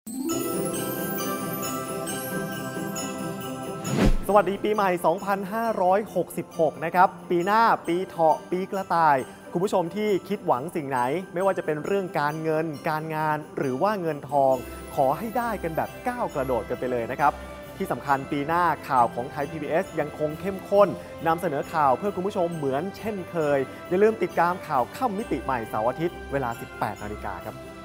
สวัสดีปีใหม่ 2566 นะครับ ปีหน้าปีเถาะปีกระต่าย คุณผู้ชมที่คิดหวังสิ่งไหน ไม่ว่าจะเป็นเรื่องการเงิน การงาน หรือว่าเงินทอง ขอให้ได้กันแบบก้าวกระโดดกันไปเลยนะครับ ที่สำคัญปีหน้าข่าวของไทย PBS ยังคงเข้มข้นนำเสนอข่าวเพื่อคุณผู้ชมเหมือนเช่นเคย อย่าลืมติดตามข่าวค่ำมิติใหม่เสาร์อาทิตย์เวลา 18 นาฬิกาครับ